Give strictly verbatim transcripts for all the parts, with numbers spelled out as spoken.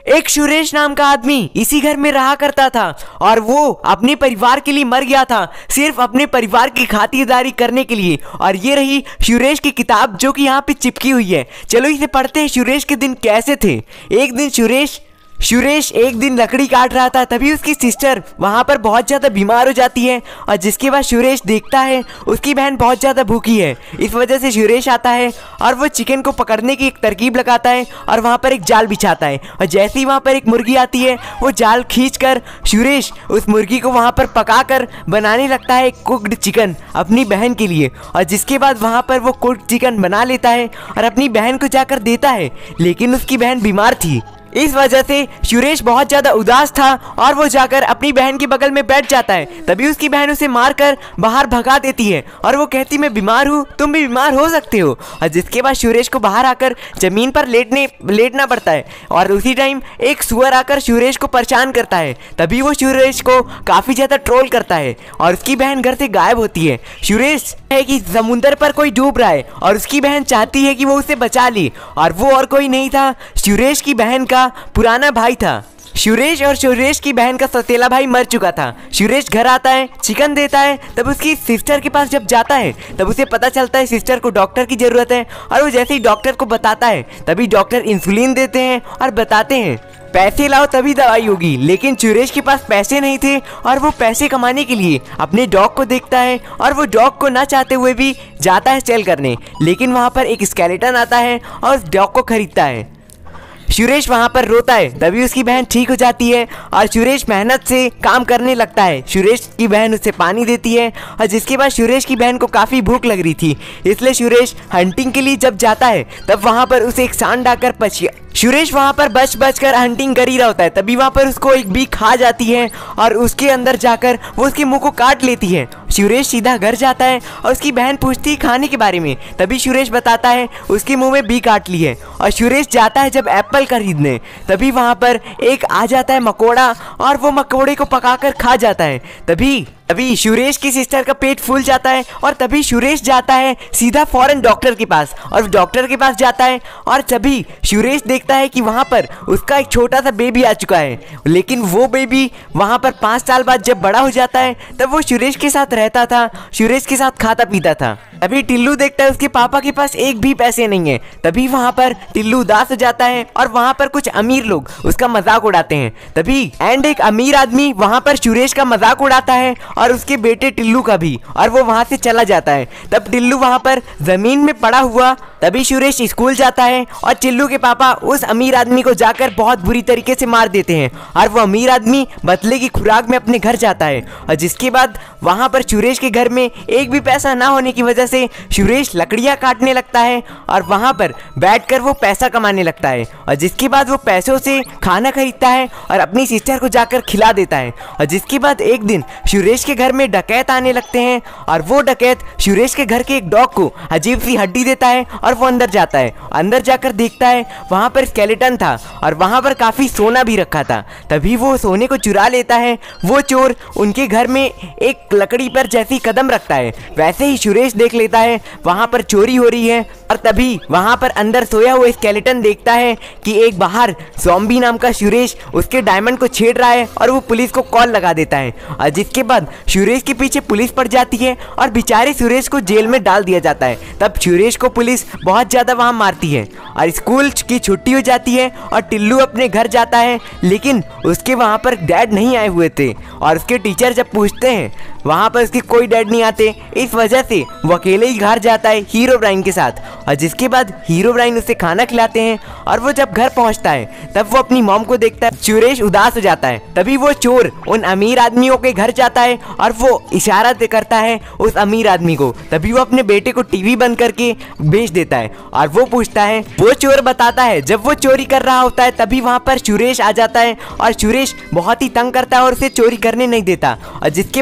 एक सुरेश नाम का आदमी इसी घर में रहा करता था और वो अपने परिवार के लिए मर गया था, सिर्फ अपने परिवार की खातिरदारी करने के लिए। और ये रही सुरेश की किताब जो कि यहाँ पे चिपकी हुई है। चलो इसे पढ़ते हैं सुरेश के दिन कैसे थे। एक दिन सुरेश सुरेश एक दिन लकड़ी काट रहा था, तभी उसकी सिस्टर वहाँ पर बहुत ज़्यादा बीमार हो जाती है और जिसके बाद सुरेश देखता है उसकी बहन बहुत ज़्यादा भूखी है। इस वजह से सुरेश आता है और वो चिकन को पकड़ने की एक तरकीब लगाता है और वहाँ पर एक जाल बिछाता है। और जैसे ही वहाँ पर एक मुर्गी आती है वो जाल खींचकर सुरेश उस मुर्गी को वहाँ पर पका कर बनाने लगता है कुक्ड चिकन अपनी बहन के लिए। और जिसके बाद वहाँ पर वो कुक्ड चिकन बना लेता है और अपनी बहन को जाकर देता है, लेकिन उसकी बहन बीमार थी। इस वजह से सुरेश बहुत ज़्यादा उदास था और वो जाकर अपनी बहन के बगल में बैठ जाता है। तभी उसकी बहन उसे मारकर बाहर भगा देती है और वो कहती मैं बीमार हूँ, तुम भी बीमार हो सकते हो। और जिसके बाद सुरेश को बाहर आकर ज़मीन पर लेटने लेटना पड़ता है और उसी टाइम एक सुअर आकर सुरेश को परेशान करता है। तभी वो सुरेश को काफ़ी ज़्यादा ट्रोल करता है और उसकी बहन घर से गायब होती है। सुरेश है कि समुंदर पर कोई डूब रहा है और उसकी बहन चाहती है कि वो उसे बचा ले, और वो और कोई नहीं था, सुरेश की बहन का पुराना भाई था। सुरेश और सुरेश की बहन का सौतेला भाई मर चुका था। सुरेश घर आता है, चिकन देता है, तब उसकी सिस्टर के पास जब जाता है तब उसे पता चलता है सिस्टर को डॉक्टर की ज़रूरत है। और वो जैसे ही डॉक्टर को बताता है तभी डॉक्टर इंसुलिन देते हैं और बताते हैं पैसे लाओ तभी दवाई होगी। लेकिन सुरेश के पास पैसे नहीं थे और वो पैसे कमाने के लिए अपने डॉग को देखता है और वो डॉग को ना चाहते हुए भी जाता है सेल करने। लेकिन वहाँ पर एक स्केलेटन आता है और उस डॉग को खरीदता है। सुरेश वहाँ पर रोता है, तभी उसकी बहन ठीक हो जाती है और सुरेश मेहनत से काम करने लगता है। सुरेश की बहन उसे पानी देती है और जिसके बाद सुरेश की बहन को काफ़ी भूख लग रही थी, इसलिए सुरेश हंटिंग के लिए जब जाता है तब वहाँ पर उसे एक सांड आकर पछिया सुरेश वहाँ पर बच बच कर हंटिंग कर ही रहा होता है। तभी वहाँ पर उसको एक बी खा जाती है और उसके अंदर जाकर वो उसके मुंह को काट लेती है। सुरेश सीधा घर जाता है और उसकी बहन पूछती है खाने के बारे में, तभी सुरेश बताता है उसके मुंह में बी काट ली है। और सुरेश जाता है जब एप्पल खरीदने, तभी वहाँ पर एक आ जाता है मकोड़ा और वो मकोड़े को पकाकर खा जाता है। तभी तभी सुरेश की सिस्टर का पेट फूल जाता है और तभी सुरेश जाता है सीधा फौरन डॉक्टर के पास और डॉक्टर के पास जाता है और तभी सुरेश देखता है कि वहाँ पर उसका एक छोटा सा बेबी आ चुका है। लेकिन वो बेबी वहाँ पर पाँच साल बाद जब बड़ा हो जाता है तब वो सुरेश के साथ रहता था, सुरेश के साथ खाता पीता था। तभी टिल्लू देखता है उसके पापा के पास एक भी पैसे नहीं है। तभी वहाँ पर टिल्लू उदास हो जाता है और वहाँ पर कुछ अमीर लोग उसका मजाक उड़ाते हैं। तभी एंड एक अमीर आदमी वहाँ पर सुरेश का मजाक उड़ाता है और उसके बेटे टिल्लू का भी, और वो वहाँ से चला जाता है। तब टिल्लू वहाँ पर जमीन में पड़ा हुआ, तभी सुरेश स्कूल जाता है और टिल्लू के पापा उस अमीर आदमी को जाकर बहुत बुरी तरीके से मार देते हैं और वो अमीर आदमी बदले की खुराक में अपने घर जाता है। और जिसके बाद वहाँ पर सुरेश के घर में एक भी पैसा ना होने की वजह से सुरेश लकड़ियाँ काटने लगता है और वहाँ पर बैठकर वो पैसा कमाने लगता है। और जिसके बाद वो पैसों से खाना खरीदता है और अपनी सिस्टर को जाकर खिला देता है। और जिसके बाद एक दिन सुरेश के घर में डकैत आने लगते हैं और वो डकैत सुरेश के घर के एक डॉग को अजीब सी हड्डी देता है और वो अंदर जाता है। अंदर जाकर देखता है वहाँ पर स्केलेटन था और वहाँ पर काफ़ी सोना भी रखा था। तभी वो सोने को चुरा लेता है। वो चोर उनके घर में एक लकड़ी पर जैसी कदम रखता है, वैसे ही सुरेश देख लेता है वहाँ पर चोरी हो रही है। और तभी वहाँ पर अंदर सोया हुआ स्केलेटन देखता है कि एक बाहर ज़ॉम्बी नाम का सुरेश उसके डायमंड को छेड़ रहा है और वो पुलिस को कॉल लगा देता है। और जिसके बाद सुरेश के पीछे पुलिस पड़ जाती है और बेचारे सुरेश को जेल में डाल दिया जाता है। तब सुरेश को पुलिस बहुत ज़्यादा वहाँ मारती है और स्कूल की छुट्टी हो जाती है और टिल्लू अपने घर जाता है। लेकिन उसके वहाँ पर डैड नहीं आए हुए थे और उसके टीचर जब पूछते हैं वहाँ पर उसके कोई डैड नहीं आते। इस वजह से वो अकेले ही घर जाता है हीरोब्राइन के साथ। और जिसके बाद हीरोब्राइन उसे खाना खिलाते हैं और वो जब घर पहुँचता है तब वो अपनी मॉम को देखता है। सुरेश उदास हो जाता है। तभी वो चोर उन अमीर आदमियों के घर जाता है और वो इशारा करता है उस अमीर आदमी को। तभी वो अपने बेटे को टीवी बंद करके बेच देता है और वो पूछता है, वो चोर बताता है जब वो चोरी कर रहा होता है तभी वहाँ पर सुरेश आ जाता है और सुरेश बहुत ही तंग करता है और उसे चोरी करने नहीं देता। और जिसके बाद वो अमीर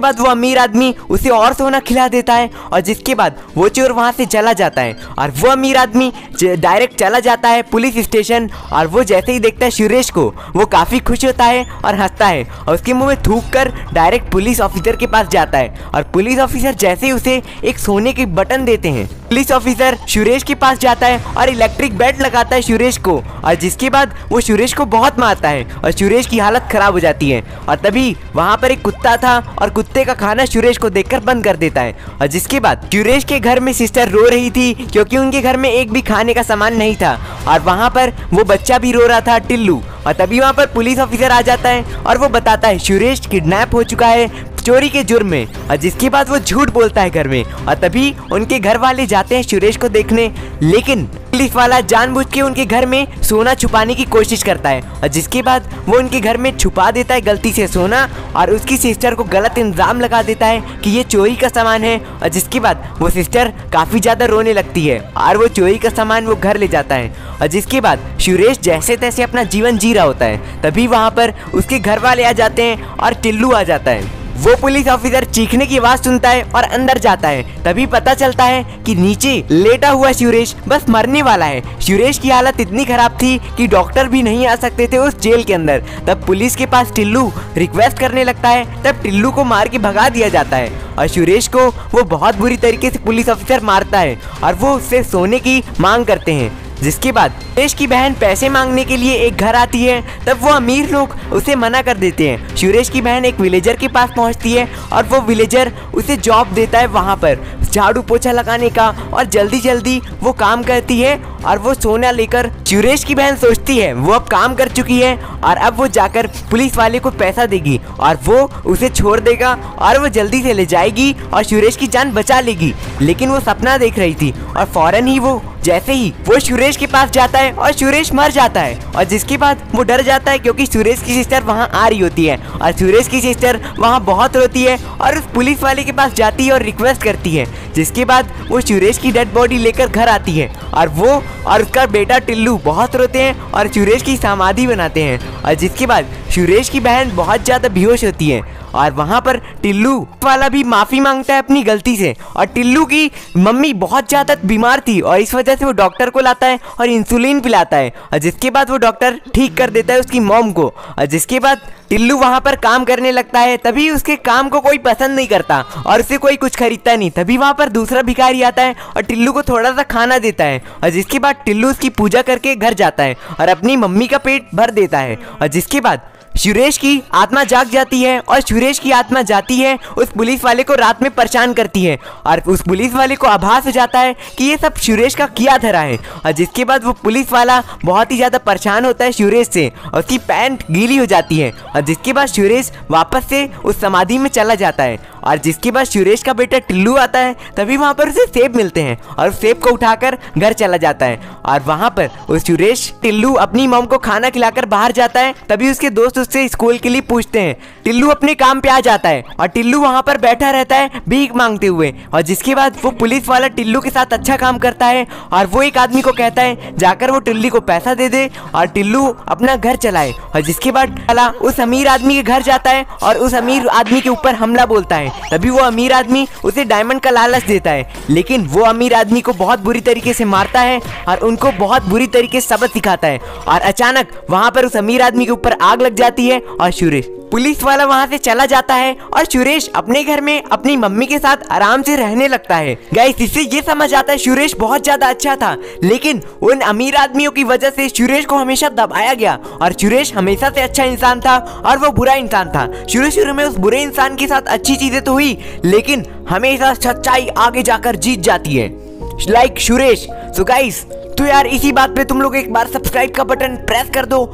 अमीर आदमी उसे और सोना खिला देता है और जिसके बाद वो चोर वहाँ से चला जाता है और वो अमीर आदमी डायरेक्ट चला जाता है पुलिस स्टेशन। और वो जैसे ही देखता है सुरेश को वो काफ़ी खुश होता है और हंसता है और उसके मुंह में थूक कर डायरेक्ट पुलिस ऑफिसर के पास जाता है। और पुलिस ऑफिसर जैसे ही उसे एक सोने के बटन देते हैं, पुलिस ऑफिसर सुरेश के पास जाता है और इलेक्ट्रिक बेल्ट लगाता है सुरेश को और जिसके बाद वो सुरेश को बहुत मारता है और सुरेश की हालत खराब हो जाती है। और तभी वहाँ पर एक कुत्ता था और कुत्ते का खाना सुरेश को देखकर बंद कर देता है। और जिसके बाद सुरेश के घर में सिस्टर रो रही थी क्योंकि उनके घर में एक भी खाने का सामान नहीं था और वहाँ पर वो बच्चा भी रो रहा था, टिल्लू। और तभी वहाँ पर पुलिस ऑफिसर आ जाता है और वो बताता है सुरेश किडनैप हो चुका है चोरी के जुर्म में। और जिसके बाद वो झूठ बोलता है घर में और तभी उनके घर वाले जाते हैं सुरेश को देखने, लेकिन पुलिस वाला जानबूझ के उनके घर में सोना छुपाने की कोशिश करता है और जिसके बाद वो उनके घर में छुपा देता है गलती से सोना और उसकी सिस्टर को गलत इल्जाम लगा देता है कि ये चोरी का सामान है। और जिसके बाद वो सिस्टर काफ़ी ज़्यादा रोने लगती है और वो चोरी का सामान वो घर ले जाता है। और जिसके बाद सुरेश जैसे तैसे अपना जीवन जी रहा होता है, तभी वहाँ पर उसके घर वाले आ जाते हैं और टिल्लू आ जाता है। वो पुलिस ऑफिसर चीखने की आवाज सुनता है और अंदर जाता है। तभी पता चलता है कि नीचे लेटा हुआ सुरेश बस मरने वाला है। सुरेश की हालत इतनी खराब थी कि डॉक्टर भी नहीं आ सकते थे उस जेल के अंदर। तब पुलिस के पास टिल्लू रिक्वेस्ट करने लगता है, तब टिल्लू को मार के भगा दिया जाता है और सुरेश को वो बहुत बुरी तरीके से पुलिस ऑफिसर मारता है और वो उससे सोने की मांग करते हैं। जिसके बाद सुरेश की बहन पैसे मांगने के लिए एक घर आती है, तब वो अमीर लोग उसे मना कर देते हैं। सुरेश की बहन एक विलेजर के पास पहुंचती है और वो विलेजर उसे जॉब देता है वहां पर झाड़ू पोछा लगाने का और जल्दी जल्दी वो काम करती है और वो सोना लेकर सुरेश की बहन सोचती है वो अब काम कर चुकी है और अब वो जाकर पुलिस वाले को पैसा देगी और वो उसे छोड़ देगा और वो जल्दी से ले जाएगी और सुरेश की जान बचा लेगी। लेकिन वो सपना देख रही थी और फौरन ही वो जैसे ही वो सुरेश के पास जाता है और सुरेश मर जाता है। और जिसके बाद वो डर जाता है क्योंकि सुरेश की सिस्टर वहाँ आ रही होती है और सुरेश की सिस्टर वहाँ बहुत रोती है और उस पुलिस वाले के पास जाती है और रिक्वेस्ट करती है। जिसके बाद वो सुरेश की डेड बॉडी लेकर घर आती है और वो और उसका बेटा टिल्लू बहुत रोते हैं और सुरेश की समाधि बनाते हैं। और जिसके बाद सुरेश की बहन बहुत ज़्यादा बेहोश होती है और वहाँ पर टिल्लू वाला भी माफ़ी मांगता है अपनी गलती से। और टिल्लू की मम्मी बहुत ज़्यादा बीमार थी और इस वजह से वो डॉक्टर को लाता है और इंसुलिन पिलाता है और जिसके बाद वो डॉक्टर ठीक कर देता है उसकी मॉम को। और जिसके बाद टिल्लू वहाँ पर काम करने लगता है, तभी उसके काम को कोई पसंद नहीं करता और उसे कोई कुछ खरीदता नहीं। तभी वहाँ पर दूसरा भिखारी आता है और टिल्लू को थोड़ा सा खाना देता है और जिसके बाद टिल्लू उसकी पूजा करके घर जाता है और अपनी मम्मी का पेट भर देता है। और जिसके बाद सुरेश की आत्मा जाग जाती है और सुरेश की आत्मा जाती है उस पुलिस वाले को रात में परेशान करती है और उस पुलिस वाले को आभास हो जाता है कि ये सब सुरेश का किया धरा है। और जिसके बाद वो पुलिस वाला बहुत ही ज़्यादा परेशान होता है सुरेश से और उसकी पैंट गीली हो जाती है। और जिसके बाद सुरेश वापस से उस समाधि में चला जाता है और जिसके बाद सुरेश का बेटा टिल्लू आता है, तभी वहाँ पर उसे सेब मिलते हैं और उस सेब को उठाकर घर चला जाता है। और वहाँ पर उस सुरेश टिल्लू अपनी मॉम को खाना खिलाकर बाहर जाता है, तभी उसके दोस्त उससे स्कूल के लिए पूछते हैं। टिल्लू अपने काम पे आ जाता है और टिल्लू वहाँ पर बैठा रहता है भीख मांगते हुए। और जिसके बाद वो पुलिस वाला टिल्लू के साथ अच्छा काम करता है और वो एक आदमी को कहता है जाकर वो टिल्लू को पैसा दे दे और टिल्लू अपना घर चलाए। और जिसके बाद वाला उस अमीर आदमी के घर जाता है और उस अमीर आदमी के ऊपर हमला बोलता है। तभी वो अमीर आदमी उसे डायमंड का लालच देता है, लेकिन वो अमीर आदमी को बहुत बुरी तरीके से मारता है और उनको बहुत बुरी तरीके से सबक सिखाता है। और अचानक वहाँ पर उस अमीर आदमी के ऊपर आग लग जाती है और सुरेश पुलिस वाला वहाँ से चला जाता है और सुरेश अपने घर में अपनी मम्मी के साथ आराम से रहने लगता है। गाइस, इससे ये समझ आता है सुरेश बहुत ज्यादा अच्छा था, लेकिन उन अमीर आदमियों की वजह से सुरेश को हमेशा दबाया गया और सुरेश हमेशा से अच्छा इंसान था और वो बुरा इंसान था। शुरू शुरू में उस बुरे इंसान के साथ अच्छी चीजें तो हुई, लेकिन हमेशा सच्चाई आगे जाकर जीत जाती है, लाइक सुरेश। सो गाइस, तो यार इसी बात पे तुम लोग एक बार सब्सक्राइब का बटन प्रेस कर दो।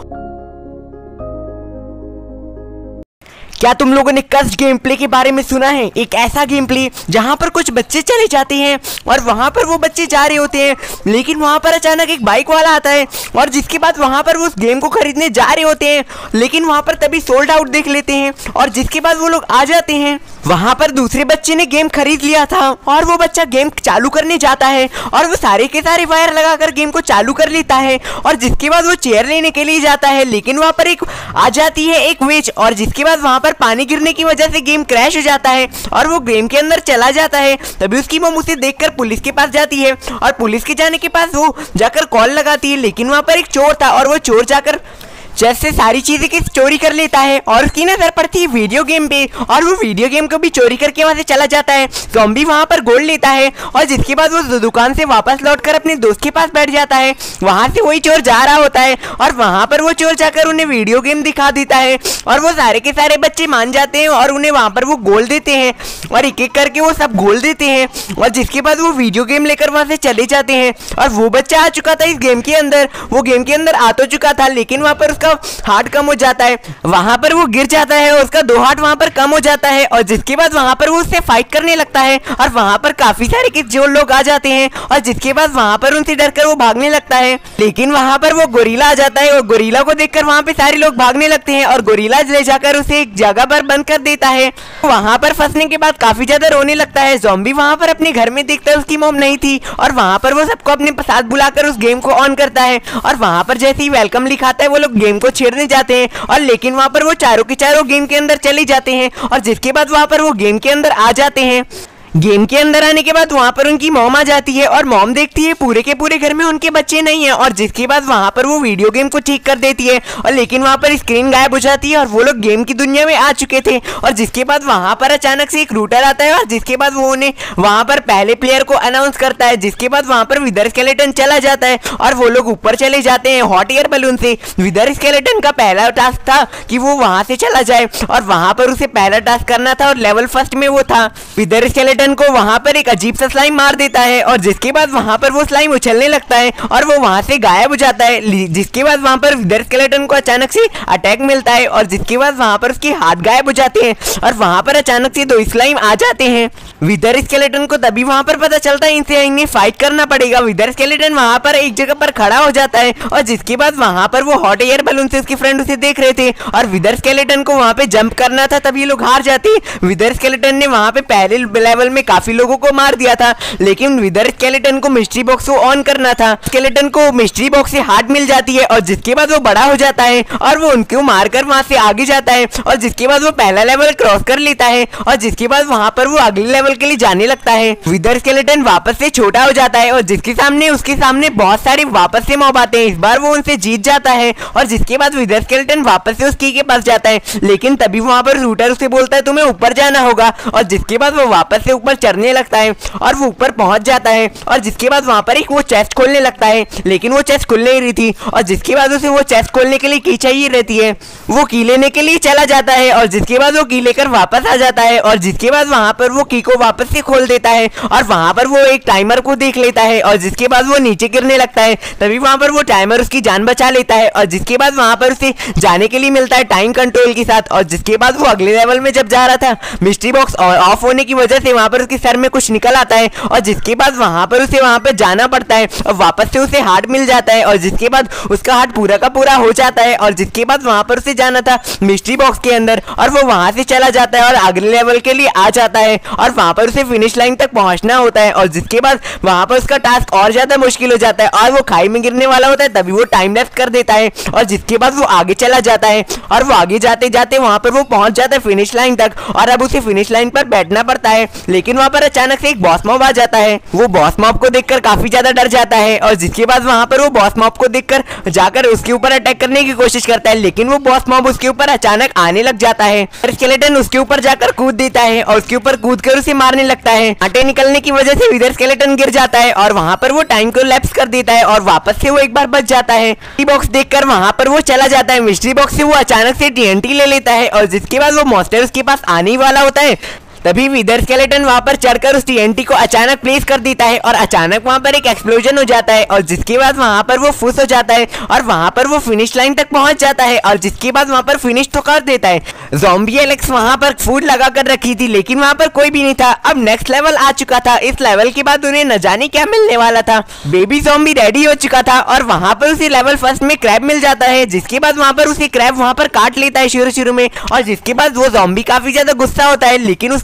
क्या तुम लोगों ने कर्स गेम प्ले के बारे में सुना है? एक ऐसा गेम प्ले जहां पर कुछ बच्चे चले जाते हैं और वहां पर वो बच्चे जा रहे होते हैं, लेकिन वहां पर अचानक एक बाइक वाला आता है और जिसके बाद वहां पर वो उस गेम को खरीदने जा रहे होते हैं, लेकिन वहां पर तभी सोल्ड आउट देख लेते हैं और जिसके बाद वो लोग आ जाते हैं। वहां पर दूसरे बच्चे ने गेम खरीद लिया था और वो बच्चा गेम चालू करने जाता है और वो सारे के सारे वायर लगाकर गेम को चालू कर लेता है और जिसके बाद वो चेयर लेने के लिए जाता है, लेकिन वहां पर एक आ जाती है एक वेज और जिसके बाद वहां पर पानी गिरने की वजह से गेम क्रैश हो जाता है और वो गेम के अंदर चला जाता है। तभी उसकी मॉम उसे देखकर पुलिस के पास जाती है और पुलिस के जाने के पास वो जाकर कॉल लगाती है, लेकिन वहाँ पर एक चोर था और वो चोर जाकर चेस्ट से सारी चीजें की चोरी कर लेता है और उसकी नजर पड़ती है वीडियो गेम पे और वो वीडियो गेम को भी चोरी करके वहां से चला जाता है। ज़ॉम्बी वहां पर गोल्ड लेता है और जिसके बाद वो दुकान से वापस लौटकर अपने दोस्त के पास बैठ जाता है। वहां से वही चोर जा रहा होता है और वहां पर वो चोर जाकर उन्हें वीडियो गेम दिखा देता है और वो सारे के सारे बच्चे मान जाते हैं और उन्हें वहां पर वो गोल्ड देते हैं और एक एक करके वो सब गोल्ड देते हैं और जिसके बाद वो वीडियो गेम लेकर वहां से चले जाते हैं। और वो बच्चा आ चुका था इस गेम के अंदर, वो गेम के अंदर आ तो चुका था, लेकिन वहां पर हार्ट कम हो जाता है, वहां पर वो गिर जाता है और उसका दो हार्ट वहां पर कम हो जाता है और जिसके बाद वहां पर वो उससे फाइट करने लगता है और वहां पर काफी सारे के जो लोग आ जाते हैं और जिसके बाद वहां पर उनसे डरकर वो भागने लगता है, लेकिन वहां पर वो गोरिल्ला आ जाता है और गोरिल्ला को देखकर वहां पे सारे लोग भागने लगते हैं और गोरिल्ला ले जाकर उसे एक जगह पर बंद कर देता है। वहां पर फंसने के बाद काफी ज्यादा रोने लगता है। ज़ॉम्बी वहां पर अपने घर में देखता है उसकी मॉम नहीं थी और वहां पर वो सबको अपने साथ बुलाकर उस गेम को ऑन करता है और वहां पर जैसे ही वेलकम लिखाता है वो लोग गेम को छेड़ने जाते हैं और लेकिन वहां पर वो चारों के चारों गेम के अंदर चले जाते हैं और जिसके बाद वहां पर वो गेम के अंदर आ जाते हैं। गेम के अंदर आने के बाद वहां पर उनकी मॉम आ जाती है और मॉम देखती है पूरे के पूरे घर में उनके बच्चे नहीं है और जिसके बाद वहां पर वो वीडियो गेम को ठीक कर देती है और लेकिन वहां पर स्क्रीन गायब हो जाती है और वो लोग गेम की दुनिया में आ चुके थे और जिसके बाद वहां पर अचानक से एक रूटर आता है और जिसके बाद वो उन्हें वहां पर पहले प्लेयर को अनाउंस करता है। जिसके बाद वहां पर विदर स्केलेटन चला जाता है और वो लोग ऊपर चले जाते हैं हॉट एयर बलून से। विदर स्केलेटन का पहला टास्क था कि वो वहां से चला जाए और वहां पर उसे पहला टास्क करना था और लेवल फर्स्ट में वो था। विदर स्केलेटन को वहां पर एक अजीब सा स्लाइम मार देता है और जिसके बाद वहां पर वो स्लाइम उछलने लगता है और वो वहां से गायब हो जाता है। जिसके बाद वहां पर विदर स्केलेटन को अचानक से अटैक मिलता है और जिसके बाद वहां पर उसके हाथ गायब हो जाते हैं और वहां पर अचानक से दो स्लाइम आ जाते हैं। विदर स्केलेटन को तभी वहां पर पता चलता है इनसे इन्हें फाइट करना पड़ेगा। विदर स्केलेटन वहां पर एक जगह पर खड़ा हो जाता है और जिसके बाद वहां पर वो हॉट एयर बलून से उसके फ्रेंड उसे देख रहे थे और विदर स्केलेटन को वहां पे जंप करना था तभी लोग हार जाते। विदर स्केलेटन ने वहां पे पहले लेवल में काफी लोगों को मार दिया था, लेकिन विदर स्केलेटन को मिस्ट्री बॉक्स को ऑन करना था। स्केलेटन को मिस्ट्री बॉक्स से हार्ट मिल जाती है और जिसके बाद वो बड़ा हो जाता है और वो उनको मारकर वहां से आगे जाता है और जिसके बाद वो पहला लेवल क्रॉस कर लेता है और जिसके बाद वहां पर वो अगले लेवल के लिए जाने लगता है। विदर स्केलेटन वापस से छोटा हो जाता है और जिसके सामने उसके सामने बहुत सारे वापस से मॉब आते हैं। इस बार वो उनसे जीत जाता है और जिसके बाद विदर स्केलेटन वापस से उस की के पास जाता है, लेकिन तभी वहां पर रूटर उसे बोलता है तुम्हें ऊपर जाना होगा और जिसके बाद वो वापस से ऊपर चढ़ने लगता है और वो ऊपर पहुंच जाता है और जिसके बाद वहां पर एक वो चेस्ट खोलने लगता है, लेकिन वो चेस्ट खुल नहीं रही थी और जिसके बाद उसे वो चेस्ट खोलने के लिए की चाहिए रहती है। वो की लेने के लिए चला जाता है और जिसके बाद वो की लेकर वापस आ जाता है और जिसके बाद वहां पर वो की को वापस से खोल देता है और वहां पर वो एक टाइमर को देख लेता है और जिसके बाद वो नीचे गिरने लगता है। तभी वहां पर वो टाइमर उसकी जान बचा लेता है और जिसके बाद वहां पर उसे जाने के लिए मिलता है टाइम कंट्रोल के साथ और जिसके बाद वो अगले लेवल में जब जा रहा था मिस्ट्री बॉक्स ऑफ होने की वजह से वहां पर उसके सर में कुछ निकल आता है और जिसके बाद वहां पर उसे वहां पर जाना पड़ता है और वापस से उसे हार्ट मिल जाता है और जिसके बाद उसका हार्ट पूरा का पूरा हो जाता है और जिसके बाद वहां पर उसे जाना था मिस्ट्री बॉक्स के अंदर और वो वहां से चला जाता है और अगले लेवल के लिए आ जाता है और वहां पर उसे फिनिश लाइन तक पहुंचना होता है और जिसके बाद वहां पर उसका टास्क और ज्यादा मुश्किल हो जाता है और वो खाई में गिरने वाला होता है। तभी वो टाइम लेफ्ट कर देता है और जिसके बाद वो आगे चला जाता है और वो आगे जाते जाते वहां पर वो पहुंच जाता है फिनिश लाइन तक और अब उसे फिनिश लाइन पर बैठना पड़ता है, लेकिन वहां पर अचानक से एक बॉस मॉब आ जाता है। वो बॉस मॉब को देखकर काफी ज्यादा डर जाता है और जिसके बाद वहां पर वो बॉस मॉब को देखकर जाकर उसके ऊपर अटैक करने की कोशिश करता है, लेकिन वो बॉस मॉब उसके ऊपर अचानक आने लग जाता है। स्केलेटन उसके ऊपर जाकर कूद देता है और उसके ऊपर कूद कर उसे मारने लगता है। आटे निकलने की वजह से विदर स्केलेटन गिर जाता है और वहां पर वो टाइम को लैप्स कर देता है और वापस से वो एक बार बच जाता है। मिस्ट्री बॉक्स देखकर वहां पर वो चला जाता है। मिस्ट्री बॉक्स से वो अचानक से टीएनटी ले लेता है और जिसके बाद वो मॉन्स्टर उसके पास आने ही वाला होता है। तभी विदर स्केलेटन वहां पर चढ़कर उस टीएनटी को अचानक प्लेस कर देता है और अचानक वहां पर एक एक्सप्लोजन हो जाता है और जिसके बाद वहां पर वो फुस हो जाता है और वहां पर वो फिनिश लाइन तक पहुंच जाता है और जिसके बाद वहां पर फिनिश तो कर देता है। ज़ॉम्बी एलेक्स वहां पर फूड लगा कर रखी थी, लेकिन वहां पर कोई भी नहीं था। अब नेक्स्ट लेवल आ चुका था। इस लेवल के बाद उन्हें न जाने क्या मिलने वाला था। बेबी ज़ॉम्बी रेडी हो चुका था और वहां पर उसे लेवल फर्स्ट में क्रैब मिल जाता है, जिसके बाद वहां पर उसे क्रैब वहां पर काट लेता है शुरू शुरू में और जिसके बाद वो ज़ॉम्बी काफी ज्यादा गुस्सा होता है, लेकिन उसके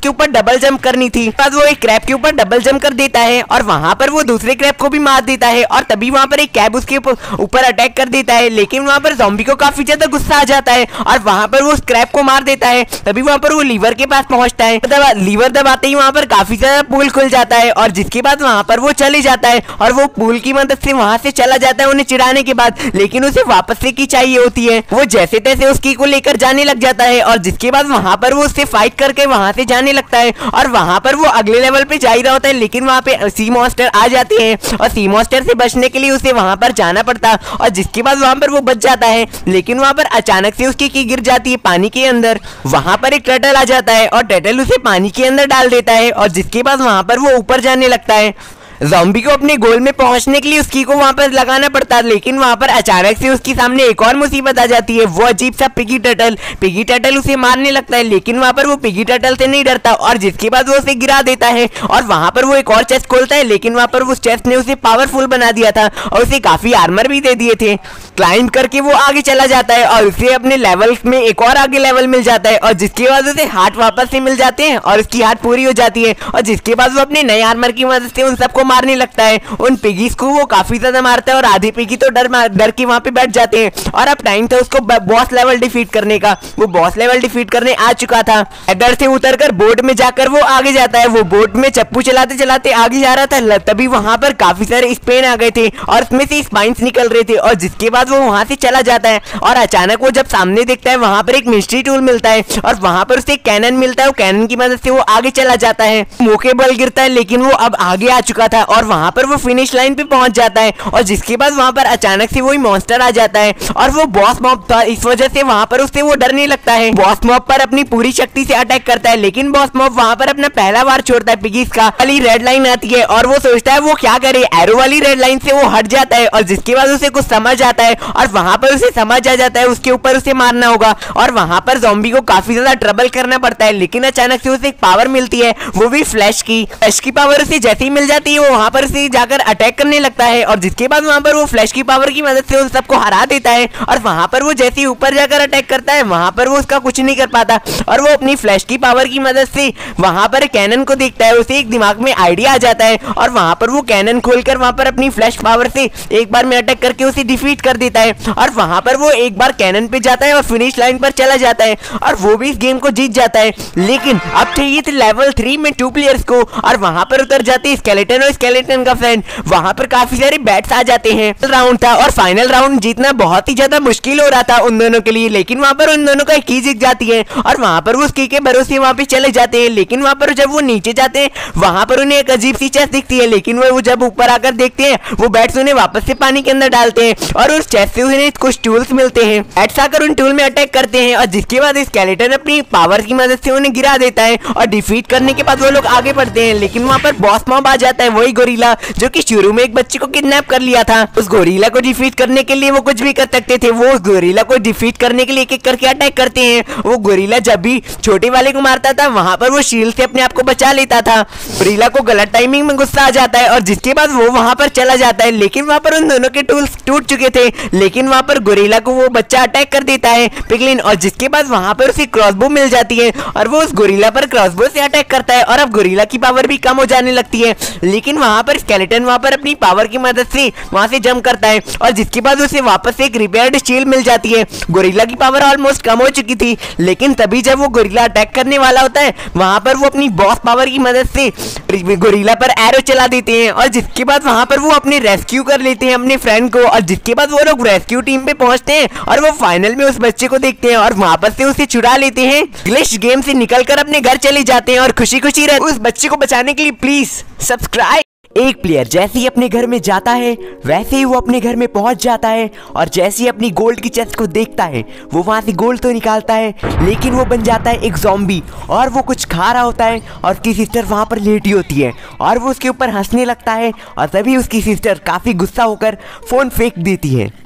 ऊपर डबल जंप करनी थी। बाद वो एक क्रैब के ऊपर डबल जंप कर देता है और वहां पर वो दूसरे क्रैब को भी मार देता है और तभी वहां पर एक कैब उसके ऊपर अटैक कर देता है। लेकिन वहां पर ज़ॉम्बी को काफी ज्यादा गुस्सा आ जाता है और वहां पर वो उस क्रैब को मार देता है। तभी वहां पर वो लीवर के पास पहुंचता है, दबा, लीवर दबाते ही वहां पर काफी ज्यादा पूल खुल जाता है और जिसके बाद वहां पर वो चले जाता है और वो पूल की मदद से वहां से चला जाता है उन्हें चिढ़ाने के बाद। लेकिन उसे वापस से की चाहिए होती है। वो जैसे तैसे उस की को लेकर जाने लग जाता है और जिसके बाद वहां पर वो उससे फाइट करके वहां से जाने लगता है और वहां पर वो अगले लेवल पे जा ही रहा होता है। लेकिन वहां पे सी मॉन्स्टर आ जाते हैं और सी मॉन्स्टर से बचने के लिए उसे वहां पर जाना पड़ता और जिसके बाद वहां पर वो बच जाता है। लेकिन वहां पर अचानक से उसकी की गिर जाती है पानी के अंदर। वहां पर एक टर्टल आ जाता है और टर्टल उसे पानी के अंदर डाल देता है और जिसके बाद वहां पर वो ऊपर जाने लगता है। ज़ॉम्बी को अपने गोल में पहुंचने के लिए उसकी को वहां पर लगाना पड़ता है। लेकिन वहां पर अचानक से उसके सामने एक और मुसीबत आ जाती है। वो अजीब सा पिगी टर्टल पिगी टर्टल उसे मारने लगता है। लेकिन वहां पर वो पिगी टर्टल से नहीं डरता और जिसके बाद वो उसे गिरा देता है और वहां पर वो एक और चेस्ट खोलता है। लेकिन वहां पर उस चेस्ट ने उसे पावरफुल बना दिया था और उसे काफी आर्मर भी दे दिए थे। क्लाइंब करके वो आगे चला जाता है और उसे अपने लेवल में एक और आगे लेवल मिल जाता है और जिसके बाद उसे हार्ट वापस से मिल जाते हैं और उसकी हार्ट पूरी हो जाती है और जिसके बाद वो अपने नए आर्मर की मदद से उन सबको मारने लगता है। उन पिगीज को वो काफी ज्यादा मारता है और आधी पिगी तो डर डर के वहां पे बैठ जाते हैं और अब टाइम था उसको बॉस लेवल डिफीट करने का। वो बॉस लेवल डिफीट करने आ चुका था। इधर से उतरकर बोट में जाकर वो आगे जाता है। वो बोट में चप्पू चलाते चलाते आगे जा रहा था, तभी वहां पर काफी सारे स्पेन आ गए थे और उसमें से स्पाइंस निकल रहे थे और जिसके बाद वो वहां से चला जाता है और अचानक वो जब सामने देखता है वहां पर एक मिस्ट्री टूल मिलता है और वहां पर उसे कैनन मिलता है। वो कैनन की मदद से वो आगे चला जाता है। मौके बल गिरता है लेकिन वो अब आगे आ चुका था और वहां पर वो फिनिश लाइन पे पहुंच जाता है और जिसके बाद वहां पर अचानक से वही मॉन्स्टर आ जाता है और वो बॉस मॉब था। इस वजह से वहां पर उससे वो डरने लगता है। बॉस मॉब पर अपनी पूरी शक्ति से अटैक करता है लेकिन बॉस मॉब वहां पर अपना पहला वार छोड़ता है। पिगीज का वाली रेड लाइन आती है और वो सोचता है वो क्या करे। एरो वाली रेड लाइन से वो हट जाता है और जिसके बाद उसे कुछ समझ आता है और वहां पर उसे समझ आ जाता है उसके ऊपर उसे मारना होगा और वहां पर ज़ॉम्बी को काफी ज्यादा ट्रबल करना पड़ता है। लेकिन अचानक से उसे एक पावर मिलती है, वो भी फ्लैश की। फ्लैश की पावर उसे जैसे ही मिल जाती है वो वहां पर उसे जाकर अटैक करने लगता है और जिसके बाद वहां पर वो फ्लैश की पावर की मदद से उन सबको हरा देता है और वहां पर वो जैसे ही ऊपर जाकर अटैक करता है वहां पर वो उसका कुछ नहीं कर पाता और वो अपनी फ्लैश की पावर की मदद से वहां पर कैनन को देखता है। उसे एक दिमाग में आइडिया आ जाता है और वहां पर वो कैनन खोलकर वहां पर अपनी फ्लैश पावर से एक बार में अटैक करके उसे डिफीट कर देता है और वहां पर वो एक बार कैनन पे जाता है और फिनिश लाइन पर चला जाता है और वो भी इस गेम को जीत जाता है। लेकिन अब चाहिए थे लेवल थ्री में टू प्लेयर्स को और वहां पर उतर जाते हैं स्केलेटन और स्केलेटन का फ्रेंड। वहां पर काफी सारे बैट्स आ जाते हैं। राउंड था और फाइनल राउंड जीतना बहुत ही ज्यादा मुश्किल हो रहा था उन दोनों के लिए। लेकिन वहां पर उन दोनों का की जीत जाती है और वहां पर वो उसकी के भरोसे वहां पे चले जाते हैं। लेकिन वहां पर जब वो नीचे जाते हैं वहां पर उन्हें एक अजीब सी चेस्ट दिखती है। लेकिन वो जब ऊपर आकर देखते हैं वो बैट्स उन्हें वापस से पानी के अंदर डालते हैं और उस चेस्ट से उन्हें कुछ टूल्स मिलते हैं। बैट्स आकर उन टूल में अटैक करते हैं और जिसके बाद स्केलेटन अपनी पावर की मदद से उन्हें गिरा देता है और डिफीट करने के बाद वो लोग आगे बढ़ते हैं। लेकिन वहां पर बॉस मॉब आ जाता है, वही गोरिल्ला जो कि शुरू में एक बच्चे को किडनैप कर लिया था। उस गोरिल्ला को डिफीट करने के लिए वो कुछ भी कर सकते थे। वो उस गोरिल्ला को डिफीट करने के लिए एक एक करके अटैक करते हैं। वो गोरिल्ला जब भी छोटे वाले को मारता था वहां पर वो शील्ड से अपने आप को बचा लेता था। गोरिल्ला को गलत टाइमिंग में गुस्सा आ जाता है और जिसके बाद वो वहां पर चला जाता है। लेकिन वहां पर उन दोनों के टूल्स टूट चुके थे। लेकिन वहां पर गोरिल्ला को वो बच्चा अटैक कर देता है पिगलिन और जिसके बाद वहां पर उसे क्रॉसबो मिल जाती है और वो उस गोरिल्ला पर क्रॉसबो से अटैक करता है और अब गोरिल्ला की पावर भी कम हो जाने लगती है। लेकिन वहां पर स्केलेटन वहां पर अपनी पावर की मदद से वहां से जंप करता है और जिसके बाद उसे वापस से एक रिपेयर्ड शील्ड मिल जाती है। गोरिल्ला की पावर ऑलमोस्ट कम हो चुकी थी। लेकिन तभी जब वो गोरिल्ला अटैक करने वाला होता है वहां पर वो अपनी बॉस पावर की मदद से गोरिल्ला पर एरो चला देते हैं और जिसके बाद वहां पर वो अपने रेस्क्यू कर लेते हैं अपने फ्रेंड को और जिसके बाद वो लोग रेस्क्यू टीम पे पहुंचते हैं और वो फाइनल में उस बच्चे को देखते हैं और वापस से उसे छुड़ा लेते हैं। ग्लिच गेम से निकलकर अपने घर चले जाते हैं और खुशी खुशी रहते उस बच्चे को बचाने के लिए। Please subscribe. एक प्लेयर जैसे ही अपने घर में जाता है वैसे ही वो अपने घर में पहुंच जाता है और जैसे ही अपनी गोल्ड की चेस्ट को देखता है वो वहां से गोल्ड तो निकालता है लेकिन वो बन जाता है एक ज़ॉम्बी और वो कुछ खा रहा होता है और उसकी सिस्टर वहां पर लेटी होती है और वो उसके ऊपर हंसने लगता है और तभी उसकी सिस्टर काफ़ी गुस्सा होकर फ़ोन फेंक देती है।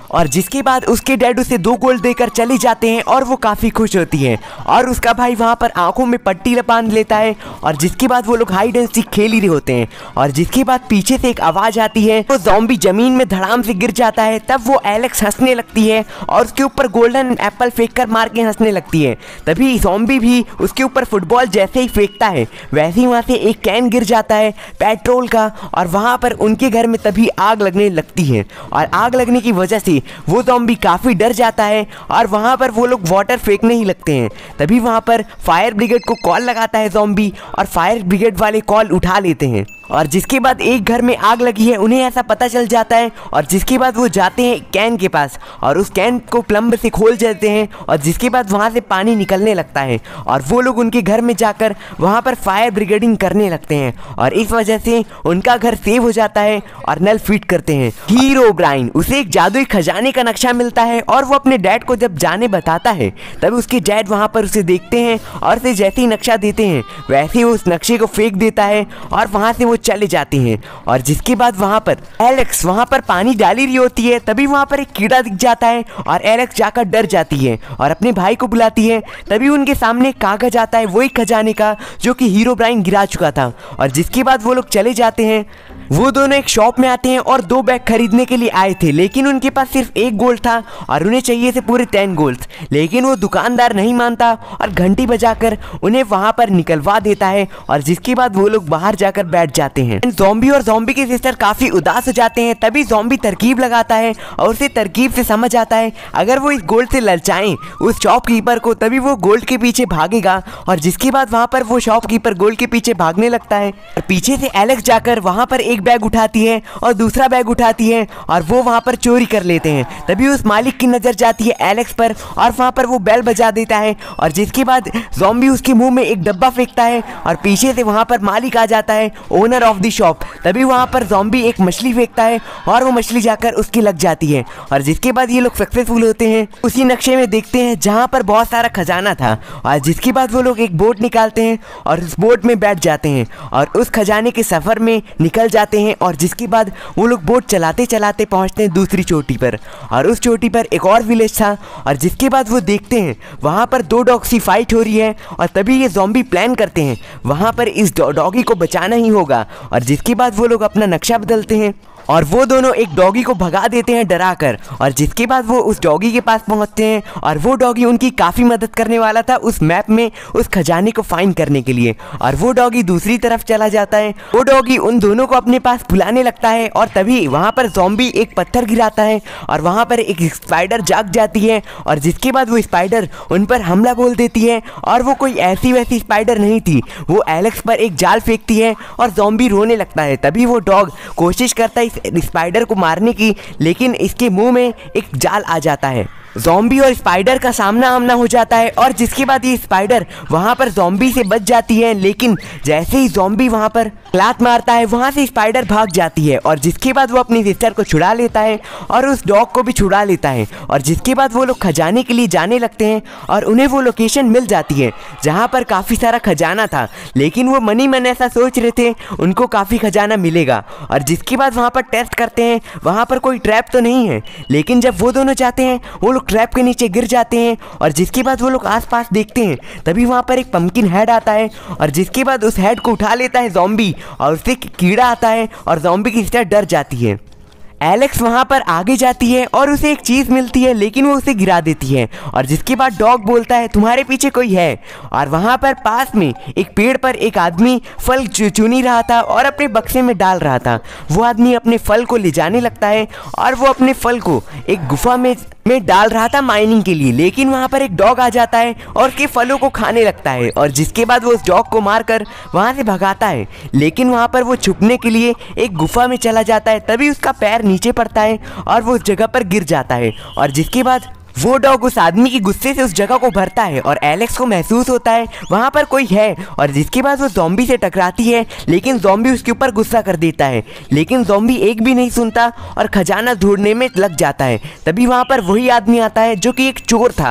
और जिसके बाद उसके डैड उसे दो गोल्ड देकर चले जाते हैं और वो काफी खुश होती है और उसका भाई वहाँ पर आंखों में पट्टी बांध लेता है और जिसके बाद वो लोग हाइड एंड सीक खेल ही रहे होते हैं और जिसके बाद पीछे से एक आवाज आती है तो ज़ॉम्बी जमीन में धड़ाम से गिर जाता है। तब वो एलेक्स हंसने लगती है और उसके ऊपर गोल्डन एप्पल फेंक कर मार के हंसने लगती है। तभी ज़ॉम्बी भी उसके ऊपर फुटबॉल जैसे ही फेंकता है वैसे ही वहाँ से एक कैन गिर जाता है पेट्रोल का और वहाँ पर उनके घर में तभी आग लगने लगती है और आग लगने की वजह से वो ज़ॉम्बी काफ़ी डर जाता है और वहाँ पर वो लोग वाटर फेंकने ही लगते हैं। तभी वहाँ पर फायर ब्रिगेड को कॉल लगाता है ज़ॉम्बी और फायर ब्रिगेड वाले कॉल उठा लेते हैं और जिसके बाद एक घर में आग लगी है उन्हें ऐसा पता चल जाता है और जिसके बाद वो जाते हैं कैन के पास और उस कैन को प्लम्बर से खोल देते हैं और जिसके बाद वहाँ से पानी निकलने लगता है और वो लोग उनके घर में जाकर वहाँ पर फायर ब्रिगेडिंग करने लगते हैं और इस वजह से उनका घर सेव हो जाता है और नल फिट करते हैं। हीरोब्राइन उसे एक जादुई खजाने का नक्शा मिलता है और वो अपने डैड को जब जाने बताता है तब उसके डैड वहाँ पर उसे देखते हैं और उसे जैसे ही नक्शा देते हैं वैसे ही उस नक्शे को फेंक देता है और वहाँ से चले जाते हैं और जिसके बाद वहां पर एलेक्स वहां पर पानी डाली रही होती है। तभी वहां पर एक कीड़ा दिख जाता है और एलेक्स जाकर डर जाती है और अपने भाई को बुलाती है। तभी उनके सामने कागज आता है वही खजाने का जो कि हीरोब्राइन गिरा चुका था और जिसके बाद वो लोग चले जाते हैं। वो दोनों एक शॉप में आते हैं और दो बैग खरीदने के लिए आए थे लेकिन उनके पास सिर्फ एक गोल्ड था और उन्हें चाहिए थे पूरे टेन गोल्ड। लेकिन वो दुकानदार नहीं मानता और घंटी बजाकर उन्हें वहां पर निकलवा देता है और जिसके बाद वो लोग बाहर जाकर बैठ जाते हैं। ज़ॉम्बी और ज़ॉम्बी के सिस्टर काफी उदास हो जाते हैं। तभी ज़ॉम्बी तरकीब लगाता है और उसे तरकीब से समझ आता है अगर वो इस गोल्ड से ललचाएं उस शॉपकीपर को तभी वो गोल्ड के पीछे भागेगा और जिसके बाद वहां पर वो शॉपकीपर गोल्ड के पीछे भागने लगता है और पीछे से एलेक्स जाकर वहां पर एक बैग उठाती है और दूसरा बैग उठाती है और वो वहां पर चोरी कर लेते हैं। तभी उस मालिक की नजर जाती है एलेक्स पर और वहां पर वो बेल बजा देता है और जिसके बाद ज़ॉम्बी उसके मुंह में एक डब्बा फेंकता है और पीछे से वहां पर मालिक आ जाता है ओनर ऑफ द शॉप। तभी वहां पर ज़ॉम्बी एक मछली फेंकता है और वो मछली जाकर उसकी लग जाती है और जिसके बाद ये लोग सक्सेसफुल होते हैं। उसी नक्शे में देखते हैं जहां पर बहुत सारा खजाना था और जिसके बाद वो लोग एक बोट निकालते हैं और उस बोट में बैठ जाते हैं और उस खजाने के सफर में निकल जाते हैं और जिसके बाद वो लोग बोट चलाते चलाते पहुंचते हैं दूसरी चोटी पर और उस चोटी पर एक और विलेज था और जिसके बाद वो देखते हैं वहां पर दो डॉग्स की फाइट हो रही है और तभी ये ज़ॉम्बी प्लान करते हैं वहां पर इस डॉगी को बचाना ही होगा और जिसके बाद वो लोग अपना नक्शा बदलते हैं और वो दोनों एक डॉगी को भगा देते हैं डराकर और जिसके बाद वो उस डॉगी के पास पहुंचते हैं और वो डॉगी उनकी काफ़ी मदद करने वाला था उस मैप में उस खजाने को फाइंड करने के लिए और वो डॉगी दूसरी तरफ चला जाता है। वो डॉगी उन दोनों को अपने पास बुलाने लगता है और तभी वहाँ पर ज़ॉम्बी एक पत्थर गिराता है और वहाँ पर एक स्पाइडर जाग जाती है और जिसके बाद वो स्पाइडर उन पर हमला बोल देती है और वो कोई ऐसी वैसी स्पाइडर नहीं थी। वो एलेक्स पर एक जाल फेंकती है और ज़ॉम्बी रोने लगता है। तभी वो डॉग कोशिश करता है स्पाइडर को मारने की लेकिन इसके मुंह में एक जाल आ जाता है। ज़ॉम्बी और स्पाइडर का सामना आमना हो जाता है और जिसके बाद ये स्पाइडर वहाँ पर ज़ॉम्बी से बच जाती है लेकिन जैसे ही ज़ॉम्बी वहाँ पर लात मारता है वहाँ से स्पाइडर भाग जाती है और जिसके बाद वो अपनी सिस्टर को छुड़ा लेता है और उस डॉग को भी छुड़ा लेता है और जिसके बाद वो लोग खजाने के लिए जाने लगते हैं और उन्हें वो लोकेशन मिल जाती है जहाँ पर काफ़ी सारा खजाना था लेकिन वो मनी मन ऐसा सोच रहे थे उनको काफ़ी खजाना मिलेगा और जिसके बाद वहाँ पर टेस्ट करते हैं वहाँ पर कोई ट्रैप तो नहीं है लेकिन जब वो दोनों जाते हैं वो लोग ट्रैप के नीचे गिर जाते हैं और जिसके बाद वो लोग आसपास देखते हैं तभी वहाँ पर एक पंपकिन हेड आता है और जिसके बाद उस हेड को उठा लेता है ज़ॉम्बी और उससे कीड़ा आता है और ज़ॉम्बी की सिस्टर डर जाती है। एलेक्स वहाँ पर आगे जाती है और उसे एक चीज़ मिलती है लेकिन वो उसे गिरा देती है और जिसके बाद डॉग बोलता है तुम्हारे पीछे कोई है और वहाँ पर पास में एक पेड़ पर एक आदमी फल चुनी रहा था और अपने बक्से में डाल रहा था। वो आदमी अपने फल को ले जाने लगता है और वो अपने फल को एक गुफा में में डाल रहा था माइनिंग के लिए लेकिन वहाँ पर एक डॉग आ जाता है और उसके फलों को खाने लगता है और जिसके बाद वो उस डॉग को मारकर वहाँ से भगाता है लेकिन वहाँ पर वो छुपने के लिए एक गुफा में चला जाता है। तभी उसका पैर नीचे पड़ता है और वो उस जगह पर गिर जाता है और जिसके बाद वो डॉग उस आदमी की गुस्से से उस जगह को भरता है और एलेक्स को महसूस होता है वहाँ पर कोई है और जिसके बाद वो ज़ॉम्बी से टकराती है लेकिन ज़ॉम्बी उसके ऊपर गुस्सा कर देता है लेकिन ज़ॉम्बी एक भी नहीं सुनता और खजाना ढूंढने में लग जाता है। तभी वहाँ पर वही आदमी आता है जो कि एक चोर था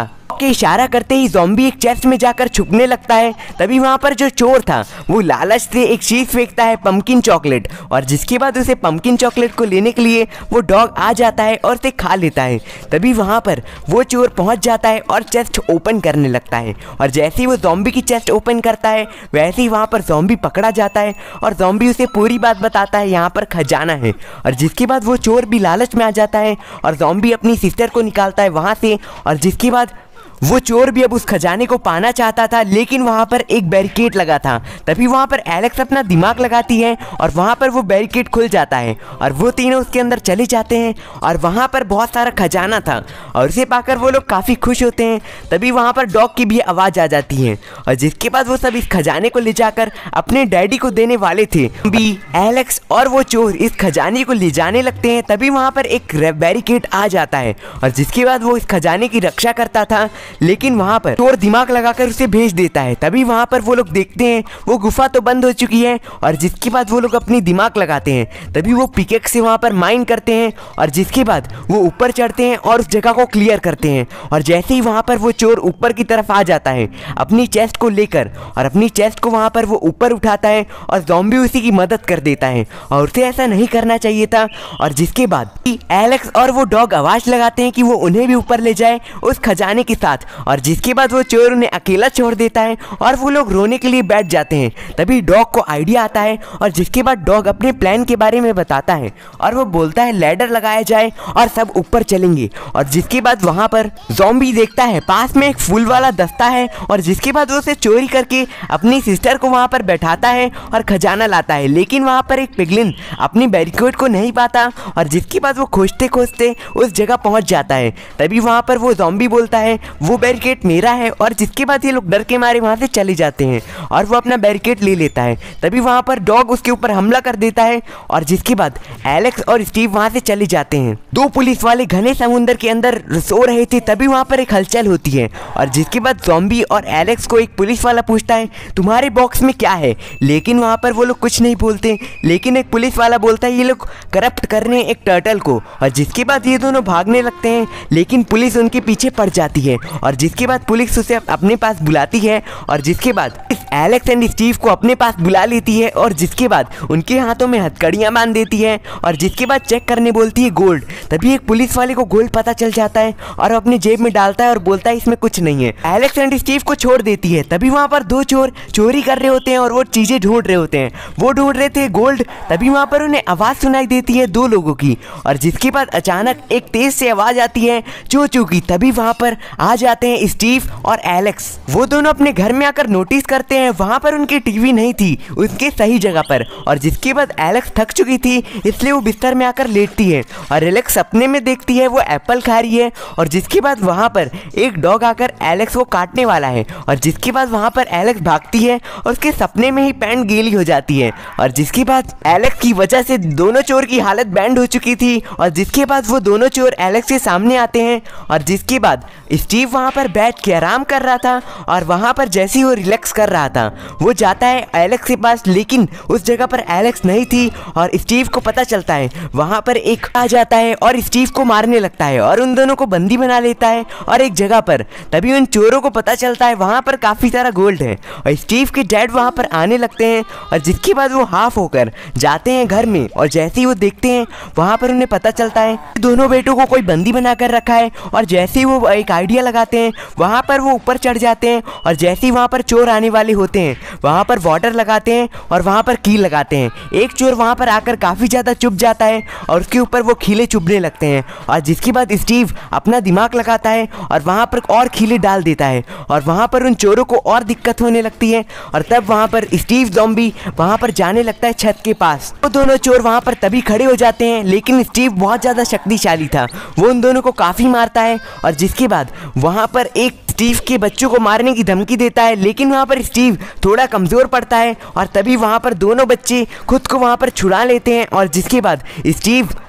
के इशारा करते ही ज़ॉम्बी एक चेस्ट में जाकर छुपने लगता है। तभी वहाँ पर जो चोर था वो लालच से एक चीज फेंकता है, पंपकिन चॉकलेट, और जिसके बाद उसे पंपकिन चॉकलेट को लेने के लिए वो डॉग आ जाता है और उसे खा लेता है। तभी वहाँ पर वो चोर पहुँच जाता है और चेस्ट ओपन करने लगता है, और जैसे ही वो ज़ॉम्बी की चेस्ट ओपन करता है वैसे ही वहाँ पर ज़ॉम्बी पकड़ा जाता है और ज़ॉम्बी उसे पूरी बात बताता है यहाँ पर खजाना है। और जिसके बाद वो चोर भी लालच में आ जाता है और ज़ॉम्बी अपनी सिस्टर को निकालता है वहाँ से, और जिसके बाद वो चोर भी अब उस खजाने को पाना चाहता था, लेकिन वहाँ पर एक बैरिकेड लगा था। तभी वहाँ पर एलेक्स अपना दिमाग लगाती है और वहाँ पर वो बैरिकेड खुल जाता है और वो तीनों उसके अंदर चले जाते हैं, और वहाँ पर बहुत सारा खजाना था और उसे पाकर वो लोग काफ़ी खुश होते हैं। तभी वहाँ पर डॉग की भी आवाज़ आ जाती है, और जिसके बाद वो सब इस खजाने को ले जाकर अपने डैडी को देने वाले थे। भी एलेक्स और वो चोर इस खजाने को ले जाने लगते हैं। तभी वहाँ पर एक बैरिकेड आ जाता है, और जिसके बाद वो इस खजाने की रक्षा करता था, लेकिन वहाँ पर चोर दिमाग लगाकर उसे भेज देता है। तभी वहाँ पर वो लोग देखते हैं वो गुफा तो बंद हो चुकी है, और जिसके बाद वो लोग अपनी दिमाग लगाते हैं। तभी वो पिकेक्स से वहाँ पर माइन करते हैं, और जिसके बाद वो ऊपर चढ़ते हैं और उस जगह को क्लियर करते हैं। और जैसे ही वहाँ पर वो चोर ऊपर की तरफ आ जाता है अपनी चेस्ट को लेकर, और अपनी चेस्ट को वहाँ पर वो ऊपर उठाता है और ज़ॉम्बी उसी की मदद कर देता है, और उसे ऐसा नहीं करना चाहिए था। और जिसके बाद एलेक्स और वो डॉग आवाज़ लगाते हैं कि वो उन्हें भी ऊपर ले जाए उस खजाने के साथ, और जिसके बाद वो चोर उन्हें अकेला छोड़ देता है और वो लोग रोने के लिए बैठ जाते हैं। तभी डॉग को आइडिया आता है, और जिसके बाद डॉग अपने प्लान के बारे में बताता है और वो बोलता है लैडर लगाया जाए और सब ऊपर चलेंगे। और जिसके बाद वहाँ पर ज़ॉम्बी देखता है पास में एक फूल वाला दस्ता है, और जिसके बाद वो उसे चोरी करके अपनी सिस्टर को वहाँ पर बैठाता है और खजाना लाता है। लेकिन वहाँ पर एक पिगलिन अपनी बैरिकेड को नहीं पाता, और जिसके बाद वो खोजते खोजते उस जगह पहुँच जाता है। तभी वहाँ पर वो ज़ॉम्बी बोलता है वो बैरिकेड मेरा है, और जिसके बाद ये लोग डर के मारे वहाँ से चले जाते हैं और वो अपना बैरिकेड ले लेता है। तभी वहाँ पर डॉग उसके ऊपर हमला कर देता है, और जिसके बाद एलेक्स और स्टीव वहाँ से चले जाते हैं। दो पुलिस वाले घने समुद्र के अंदर सो रहे थे। तभी वहाँ पर एक हलचल होती है, और जिसके बाद ज़ॉम्बी और एलेक्स को एक पुलिस वाला पूछता है तुम्हारे बॉक्स में क्या है, लेकिन वहाँ पर वो लोग कुछ नहीं बोलते। लेकिन एक पुलिस वाला बोलता है ये लोग करप्ट कर रहे हैं एक टर्टल को, और जिसके बाद ये दोनों भागने लगते हैं, लेकिन पुलिस उनके पीछे पड़ जाती है। और जिसके बाद पुलिस उसे अपने पास बुलाती है, और जिसके बाद एलेक्स एंड स्टीव को अपने पास बुला लेती है, और जिसके बाद उनके हाथों में हथकड़ियां बांध देती है, और जिसके बाद चेक करने बोलती है गोल्ड। तभी एक पुलिस वाले को गोल्ड पता चल जाता है और अपनी जेब में डालता है और बोलता है इसमें कुछ नहीं है। एलेक्स एंड स्टीव को छोड़ देती है। तभी वहाँ पर दो चोर चोरी कर रहे होते हैं और वो चीजें ढूंढ रहे होते हैं। वो ढूंढ रहे थे गोल्ड। तभी वहाँ पर उन्हें आवाज सुनाई देती है दो लोगों की, और जिसके बाद अचानक एक तेज से आवाज आती है चू चू की। तभी वहाँ पर आ जाते हैं स्टीव और एलेक्स। वो दोनों अपने घर में आकर नोटिस करते हैं वहाँ पर उनकी टीवी नहीं थी उसके सही जगह पर, और जिसके बाद एलेक्स थक चुकी थी इसलिए वो बिस्तर में आकर लेटती है, और एलेक्स सपने में देखती है वो एप्पल खा रही है। और जिसके बाद वहाँ पर एक डॉग आकर एलेक्स को काटने वाला है, और जिसके बाद वहाँ पर एलेक्स भागती है और उसके सपने में ही पैंट गीली हो जाती है। और जिसके बाद एलेक्स की वजह से दोनों चोर की हालत बैंड हो चुकी थी, और जिसके बाद वो दोनों चोर एलेक्स के सामने आते हैं, और जिसके बाद स्टीव वहाँ पर बैठ के आराम कर रहा था, और वहाँ पर जैसे ही वो रिलैक्स कर रहा था वो जाता है एलेक्स के पास, लेकिन उस जगह पर एलेक्स नहीं थी। और स्टीव को पता चलता है वहाँ पर एक आ जाता है और स्टीव को मारने लगता है और उन दोनों को बंदी बना लेता है और एक जगह पर। तभी उन चोरों को पता चलता है वहाँ पर काफ़ी सारा गोल्ड है, और स्टीव के डैड वहाँ पर आने लगते हैं, और जिसके बाद वो हाफ होकर जाते हैं घर में, और जैसे ही वो देखते हैं वहाँ पर उन्हें पता चलता है दोनों बेटों को कोई बंदी बना कर रखा है। और जैसे ही वो एक आइडिया लगाते हैं वहाँ पर वो ऊपर चढ़ जाते हैं, और जैसे ही वहाँ पर चोर आने वाले होते हैं वहाँ पर वाटर लगाते हैं और वहाँ पर कील लगाते हैं। एक चोर वहाँ पर आकर काफ़ी ज़्यादा चुभ जाता है और उसके ऊपर वो खीले चुभने लगते हैं, और जिसके बाद स्टीव अपना दिमाग लगाता है और वहाँ पर और खीले डाल देता है, और वहाँ पर उन चोरों को और दिक्कत होने लगती है। और तब वहाँ पर स्टीव ज़ॉम्बी वहाँ पर जाने लगता है छत के पास। वो दोनों चोर वहाँ पर तभी खड़े हो जाते हैं, लेकिन स्टीव बहुत ज़्यादा शक्तिशाली था, वो उन दोनों को काफ़ी मारता है। और जिसके बाद वहाँ पर एक स्टीव के बच्चों को मारने की धमकी देता है, लेकिन वहाँ पर स्टीव थोड़ा कमज़ोर पड़ता है, और तभी वहाँ पर दोनों बच्चे खुद को वहाँ पर छुड़ा लेते हैं। और जिसके बाद स्टीव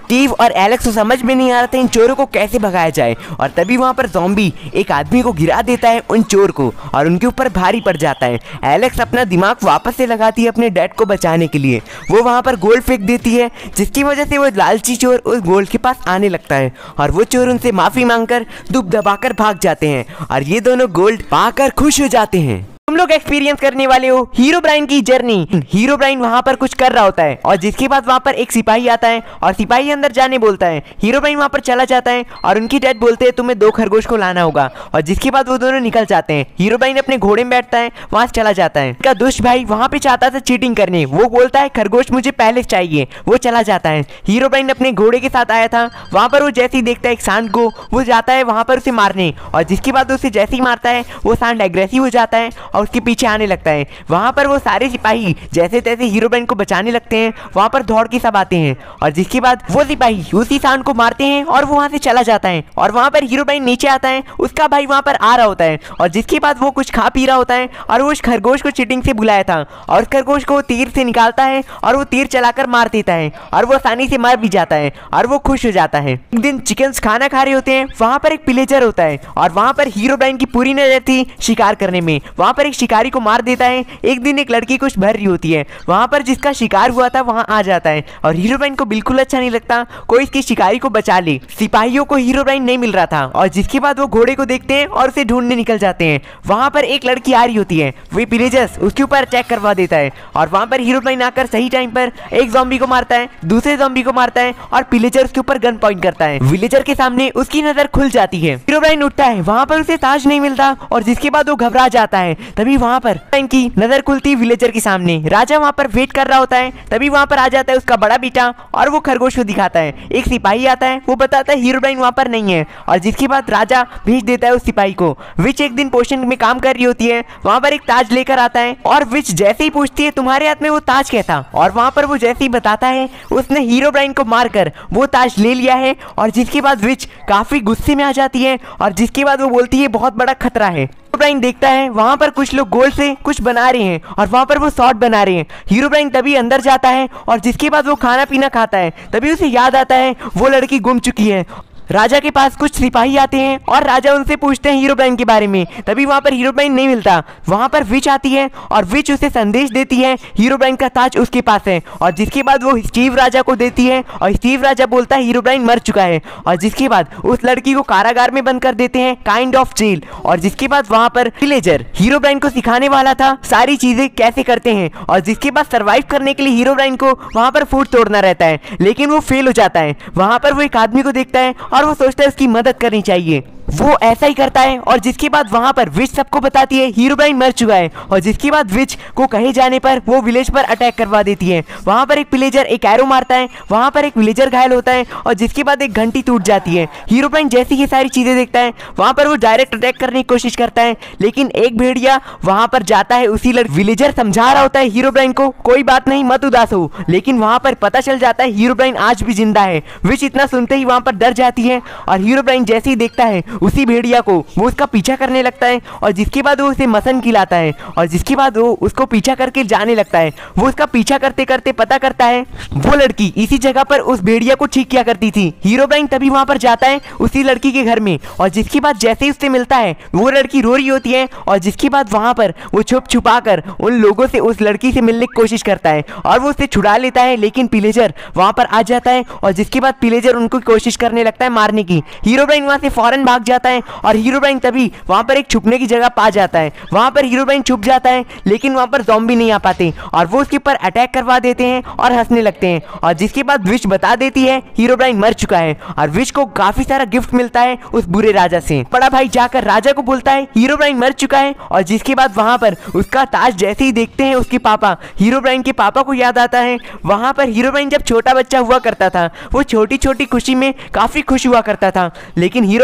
स्टीव और एलेक्स को समझ में नहीं आ रहा था इन चोरों को कैसे भगाया जाए, और तभी वहाँ पर ज़ॉम्बी एक आदमी को गिरा देता है उन चोर को, और उनके ऊपर भारी पड़ जाता है। एलेक्स अपना दिमाग वापस से लगाती है अपने डैड को बचाने के लिए। वो वहाँ पर गोल्ड फेंक देती है, जिसकी वजह से वो लालची चोर उस गोल्ड के पास आने लगता है, और वो चोर उनसे माफी मांगकर दुब दबाकर भाग जाते हैं, और ये दोनों गोल्ड पाकर खुश हो जाते हैं। तुम लोग एक्सपीरियंस करने वाले हो हीरोब्राइन की जर्नी। हीरोब्राइन वहां पर कुछ कर रहा होता है, और जिसके बाद वहां पर एक सिपाही आता है और सिपाही अंदर जाने बोलता है। हीरोब्राइन वहां पर चला जाता है और उनकी डैड बोलते हैं तुम्हें दो खरगोश को लाना होगा, और जिसके बाद वो दोनों निकल जाते हैं। हीरोब्राइन अपने घोड़े में बैठता है, वहां से चला जाता है। उसका दुष्ट भाई वहां पे चाहता था चीटिंग करने, वो बोलता है खरगोश मुझे पहले चाहिए, वो चला जाता है। हीरोब्राइन अपने घोड़े के साथ आया था, वहां पर वो जैसे ही देखता है एक सांड को, वो जाता है वहां पर उसे मारने, और जिसके बाद उसे जैसे ही मारता है वो सांड एग्रेसिव हो जाता है और उसके पीछे आने लगता है। वहां पर वो सारे सिपाही जैसे तैसे हीरोब्राइन को बचाने लगते हैं, वहां पर दौड़ के सब आते हैं, और जिसके बाद वो सिपाही उसी सांड को मारते हैं और वो वहां से चला जाता है। और वहां पर हीरोब्राइन नीचे आता है, उसका भाई वहां पर आ रहा होता है, और जिसके बाद वो कुछ खा पी रहा होता है, और वो उस खरगोश को चीटिंग से बुलाया था, और उस खरगोश को तीर से निकालता है और वो तीर चलाकर मार देता है, और वो आसानी से मर भी जाता है, और वो खुश हो जाता है। एक दिन चिकन खाना खा रहे होते हैं, वहां पर एक पिलेजर होता है, और वहां पर हीरोब्राइन की पूरी नजर थी शिकार करने में। वहां पर एक शिकारी को मार देता है। एक दिन एक लड़की कुछ भर रही होती है, वहां पर जिसका शिकार हुआ था वहां आ जाता है, और हीरोब्राइन को बिल्कुल अच्छा नहीं लगता कोई इसकी शिकारी को बचा ले। सिपाहियों को हीरोब्राइन नहीं मिल रहा था, और जिसके बाद वो घोड़े को देखते हैं और उसे ढूंढने निकल जाते हैं। वहां पर एक लड़की आ रही होती है, वही पिलेजर्स उसके ऊपर अटैक करवा देता है, और वहां पर हीरोब्राइन आकर सही टाइम पर एक ज़ॉम्बी को मारता है, दूसरे ज़ॉम्बी को मारता है, और पिलेजर उसके ऊपर गन पॉइंट करता है। विलेजर के सामने उसकी नजर खुल जाती है। हीरोब्राइन उठता है, वहां पर उसे ताज नहीं मिलता, और जिसके बाद वो घबरा जाता है। तभी वहां पर की नजर खुलती विलेजर के सामने। राजा वहां पर वेट कर रहा होता है, तभी वहां पर आ जाता है उसका बड़ा बेटा, और वो खरगोश को दिखाता है। एक सिपाही आता है, वो बताता है हीरोब्राइन वहां पर नहीं है, और जिसके बाद राजा भेज देता है उस सिपाही को। विच एक दिन पोषण में काम कर रही होती है, वहां पर एक ताज लेकर आता है, और विच जैसे ही पूछती है तुम्हारे हाथ में वो ताज कैसा, और वहां पर वो जैसे ही बताता है उसने हीरोब्राइन को मारकर वो ताज ले लिया है, और जिसके बाद विच काफी गुस्से में आ जाती है, और जिसके बाद वो बोलती है बहुत बड़ा खतरा है। हीरोब्राइन देखता है वहां पर कुछ लोग गोल्ड से कुछ बना रहे हैं, और वहां पर वो शॉट बना रहे हैं। हीरोब्राइन तभी अंदर जाता है, और जिसके बाद वो खाना पीना खाता है, तभी उसे याद आता है वो लड़की गुम चुकी है। राजा के पास कुछ सिपाही आते हैं, और राजा उनसे पूछते हैं हीरोब्राइन के बारे में। तभी वहां पर हीरोब्राइन नहीं मिलता। वहां पर विच आती है, और विच उसे संदेश देती है हीरोब्राइन का ताज उसके पास है, और जिसके बाद वो स्टीव राजा को देती है, और स्टीव राजा बोलता है हीरोब्राइन मर चुका है, और जिसके बाद उस लड़की को कारागार में बंद कर देते हैं, काइंड ऑफ जेल। और जिसके बाद वहां पर विलेजर हीरोब्राइन को सिखाने वाला था सारी चीजें कैसे करते हैं, और जिसके बाद सर्वाइव करने के लिए हीरोब्राइन को वहां पर फूड तोड़ना रहता है, लेकिन वो फेल हो जाता है। वहां पर वो एक आदमी को देखता है, और वो सोचता है उसकी मदद करनी चाहिए। वो ऐसा ही करता है, और जिसके बाद वहां पर विच सबको बताती है हीरोब्राइन मर चुका है, और जिसके बाद विच को कहे जाने पर वो विलेज पर अटैक करवा देती है। वहां पर एक विलेजर एक एरो मारता है, वहां पर एक विलेजर घायल होता है, और जिसके बाद एक घंटी टूट जाती है। हीरोब्राइन जैसी ये सारी चीजें देखता है, वहां पर वो डायरेक्ट अटैक करने की कोशिश करता है, लेकिन एक भेड़िया वहां पर जाता है उसी लड़की। विलेजर समझा रहा होता है हीरोब्राइन को कोई बात नहीं मत उदास हो, लेकिन वहां पर पता चल जाता है हीरोब्राइन आज भी जिंदा है। विच इतना सुनते ही वहां पर डर जाती है, और हीरोब्राइन जैसे ही देखता है उसी भेड़िया को, वो उसका पीछा करने लगता है, और जिसके बाद वो उसे मसन खिलाता है, और जिसके बाद वो उसको पीछा करके जाने लगता है। वो उसका पीछा करते करते पता करता है वो लड़की इसी जगह पर उस भेड़िया को ठीक किया करती थी। हीरोब्राइन तभी वहां पर जाता है उसी लड़की के घर में, और जिसके बाद जैसे ही उससे मिलता है वो लड़की रो रही होती है, और जिसके बाद वहां पर वो छुप छुपा कर उन लोगों से उस लड़की से मिलने की कोशिश करता है, और वो उसे छुड़ा लेता है, लेकिन पिलेजर वहां पर आ जाता है, और जिसके बाद पिलेजर उनको कोशिश करने लगता है मारने की। हीरोब्राइन वहां से फौरन भाग जाता है, और हीरोब्राइन तभी वहां पर एक छुपने की जगह पा जाता है। वहां पर हीरोब्राइन छुप जाता है, लेकिन वहां पर ज़ॉम्बी नहीं आ पाते, और वो उसके ऊपर अटैक करवा देते हैं और हंसने लगते हैं, और जिसके बाद विच बता देती है हीरोब्राइन मर चुका है, और विच को काफी सारा गिफ्ट मिलता है उस बुरे राजा से। बड़ा भाई जाकर राजा को बोलता है हीरोब्राइन मर चुका है, और जिसके बाद वहां पर उसका ताज जैसे ही देखते हैं उसके पापा हीरोब्राइन के पापा को याद आता है। वहां पर हीरोब्राइन जब छोटा बच्चा हुआ करता था, वो छोटी छोटी खुशी में काफी खुश हुआ करता था, लेकिन हीरोब्राइन आज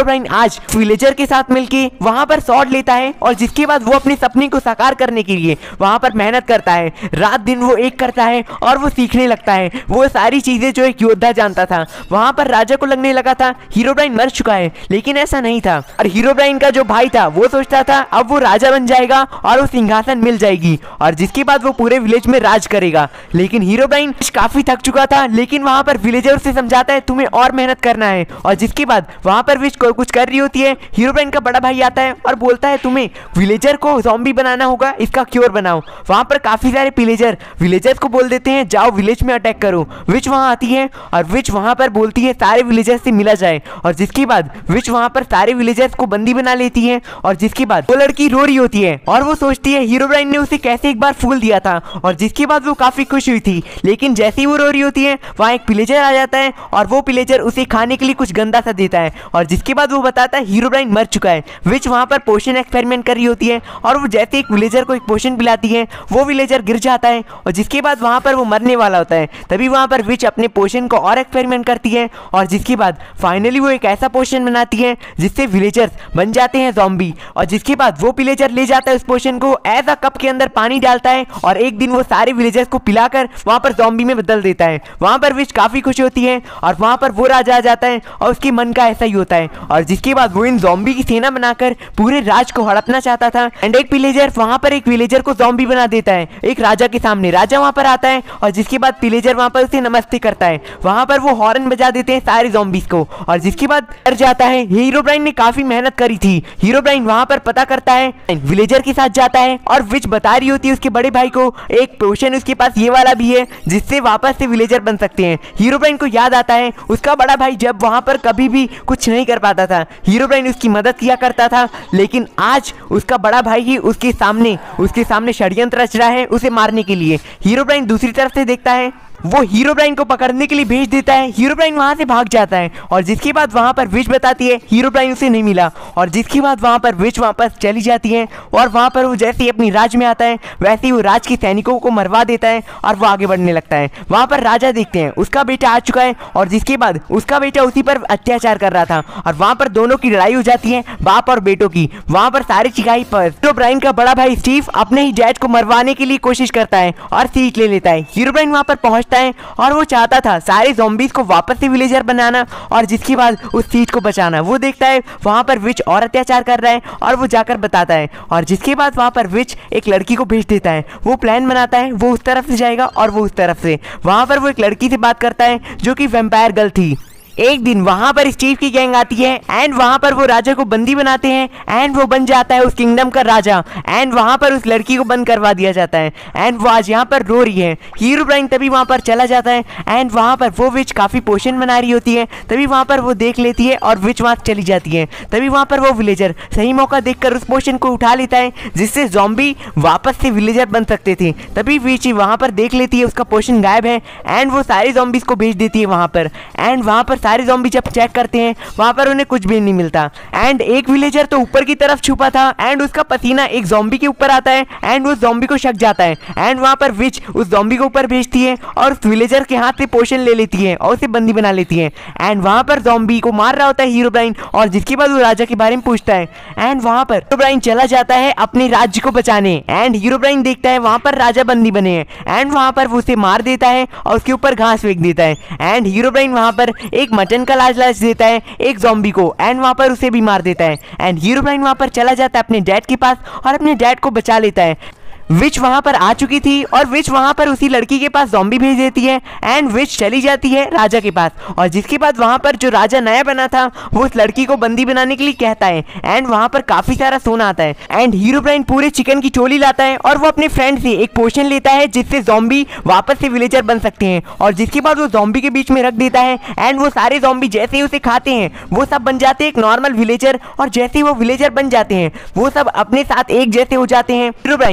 राज विलेजर के साथ मिलके वहाँ पर शॉट लेता है और जिसके बाद वो अपने सपने को साकार करने के लिए वहाँ पर मेहनत करता है। रात दिन वो एक करता है और वो सीखने लगता है वो सारी चीजें जो एक योद्धा जानता था। वहाँ पर राजा को लगने लगा था हीरोब्राइन मर चुका है, लेकिन ऐसा नहीं था। और हीरोब्राइन का जो भाई था वो सोचता था अब वो राजा बन जाएगा और वो सिंहासन मिल जाएगी और जिसके बाद वो पूरे विलेज में राज करेगा। लेकिन हीरोब्राइन काफी थक चुका था, लेकिन वहाँ पर विलेजर से समझाता है तुम्हें और मेहनत करना है। और जिसके बाद वहाँ पर विच कुछ कर रही होती है, हीरोब्राइन का बड़ा भाई आता है और बोलता है तुम्हें विलेजर को ज़ॉम्बी बनाना होगा, इसका क्योर बनाओ। वहाँ पर काफी सारे विलेजर विलेजर्स को बोल देते हैं जाओ विलेज में अटैक करो। विच वहाँ आती है और विच वहाँ पर बोलती है सारे विलेजर्स से मिला जाए और जिसके बाद विच वहाँ पर सारे विलेजर्स को बंदी बना लेती है। और जिसके बाद वो लड़की रो रही होती है और वो सोचती है हीरोब्राइन ने उसे कैसे एक बार फूल दिया था और जिसके बाद वो काफी खुश हुई थी। लेकिन जैसे ही वो रो रही होती है वहाँ एक विलेजर आ जाता है और वो विलेजर उसे खाने के लिए कुछ गंदा सा देता है और जिसके बाद वो बताता है हीरोब्राइन मर चुका है। विच वहाँ पर पोशन एक्सपेरिमेंट कर रही होती है और वो जैसे एक विलेजर को एक पोशन पिलाती है वो विलेजर गिर जाता है और जिसके बाद वहाँ पर वो मरने वाला होता है। तभी वहाँ पर विच अपने पोशन को और एक्सपेरिमेंट करती है और जिसके बाद फाइनली वो एक ऐसा पोशन बनाती है जिससे विलेजर्स बन जाते हैं ज़ॉम्बी। और जिसके बाद वो विलेजर ले जाता है उस पोशन को एज अ कप के अंदर पानी डालता है और एक दिन वो सारे विलेजर्स को पिलाकर वहाँ पर ज़ॉम्बी में बदल देता है। वहाँ पर विच काफी खुश होती है और वहाँ पर वो राजा आ जाता है और उसके मन का ऐसा ही होता है। और जिसके बाद वो इन ज़ॉम्बी की सेना बनाकर पूरे राज को हड़पना चाहता था एंड एक विलेजर वहाँ पर एक विलेजर को ज़ॉम्बी बना देता है एक राजा के सामने। राजा वहाँ पर आता है और जिसके बाद विलेजर वहाँ पर उसे नमस्ते करता है। वहाँ पर वो हॉर्न बजा देते हैं सारे ज़ॉम्बीज को और जिसके बाद डर जाता है। हीरोब्राइन ने काफी मेहनत करी थी। हीरोब्राइन वहाँ पर पता करता है विलेजर के साथ जाता है और विच बता रही होती है उसके बड़े भाई को एक पोशन उसके पास ये वाला भी है जिससे वापस से विलेजर बन सकते हैं। हीरोब्राइन को याद आता है उसका बड़ा भाई जब वहाँ पर कभी भी कुछ नहीं कर पाता था हीरोब्राइन उसकी मदद किया करता था, लेकिन आज उसका बड़ा भाई ही उसके सामने उसके सामने षड्यंत्र रच रहा है उसे मारने के लिए। हीरोब्राइन दूसरी तरफ से देखता है वो हीरोब्राइन को पकड़ने के लिए भेज देता है। हीरोब्राइन वहां से भाग जाता है और जिसके बाद वहां पर विच बताती है हीरोब्राइन उसे नहीं मिला और जिसके बाद वहां पर विच वापस चली जाती है और वहां पर वो जैसे ही अपनी राज में आता है वैसे ही वो राज के सैनिकों को मरवा देता है और वो आगे बढ़ने लगता है। वहां पर राजा देखते हैं उसका बेटा आ चुका है और जिसके बाद उसका बेटा उसी पर अत्याचार कर रहा था और वहां पर दोनों की लड़ाई हो जाती है बाप और बेटों की। वहां पर सारी चिकाई पर हीरोब्राइन का बड़ा भाई स्टीव अपने ही डैड को मरवाने के लिए कोशिश करता है और सीट ले लेता है। हीरोब्राइन वहां पर पहुंचता है और वो चाहता था सारे ज़ॉम्बीज को वापस से विलेजर बनाना और जिसके बाद उस सीट को बचाना। वो देखता है वहां पर विच और अत्याचार कर रहा है और वो जाकर बताता है और जिसके बाद वहां पर विच एक लड़की को भेज देता है। वो प्लान बनाता है वो उस तरफ से जाएगा और वो उस तरफ से। वहां पर वो एक लड़की से बात करता है जो कि वैम्पायर गर्ल थी। एक दिन वहां पर स्टीव की गैंग आती है एंड वहां पर वो राजा को बंदी बनाते हैं एंड वो बन जाता है उस किंगडम का राजा एंड वहां पर उस लड़की को बंद करवा दिया जाता है एंड वो आज यहाँ पर रो रही है। हीरोब्राइन तभी वहां पर चला जाता है एंड वहां पर वो विच काफी पोशन बना रही होती है। तभी वहां पर वो देख लेती है और विच वहां चली जाती है। तभी वहां पर वो विलेजर सही मौका देखकर उस पोशन को उठा लेता है जिससे ज़ॉम्बी वापस से विलेजर बन सकते थे। तभी विच वहां पर देख लेती है उसका पोशन गायब है एंड वो सारे ज़ॉम्बीज को भेज देती है वहां पर एंड वहां पर सारे ज़ॉम्बी जब चेक करते हैं वहां पर उन्हें कुछ भी नहीं मिलता एंड एक विलेजर तो ऊपर की तरफ छुपा था एंड उसका पसीना एक ज़ॉम्बी के ऊपर आता है एंड उस ज़ॉम्बी को शक जाता है एंड वहां पर विच उस ज़ॉम्बी को ऊपर भेजती है और उस विलेजर के हाथ से पोशन ले लेती है और उसे बंदी बना लेती है एंड वहां पर ज़ॉम्बी को मार रहा होता है हीरोब्राइन और जिसके बाद वो राजा के बारे में पूछता है एंड वहां पर हीरोब्राइन चला जाता है अपने राज्य को बचाने एंड हीरोब्राइन देखता है वहां पर राजा बंदी बने हैं एंड वहां पर वो उसे मार देता है और उसके ऊपर घास फेंक देता है एंड हीरोब्राइन वहां पर एक मटन का लाज लाज देता है एक ज़ॉम्बी को एंड वहां पर उसे भी मार देता है एंड हीरोब्राइन वहां पर चला जाता है अपने डैड के पास और अपने डैड को बचा लेता है। विच वहां पर आ चुकी थी और विच वहां पर उसी लड़की के पास ज़ॉम्बी भेज देती है एंड विच चली जाती है राजा के पास और जिसके बाद वहां पर जो राजा नया बना था वो उस लड़की को बंदी बनाने के लिए कहता है एंड वहां पर काफी सारा सोना आता है एंड हीरोब्राइन पूरे चिकन की टोली लाता है और वो अपने फ्रेंड से एक पोशन लेता है जिससे ज़ॉम्बी वापस से विलेजर बन सकते हैं और जिसके बाद वो ज़ॉम्बी के बीच में रख देता है एंड वो सारे ज़ॉम्बी जैसे ही उसे खाते हैं वो सब बन जाते हैं एक नॉर्मल विलेजर और जैसे ही वो विलेजर बन जाते हैं वो सब अपने साथ एक जैसे हो जाते हैं। हीरोब्राइन वहां पर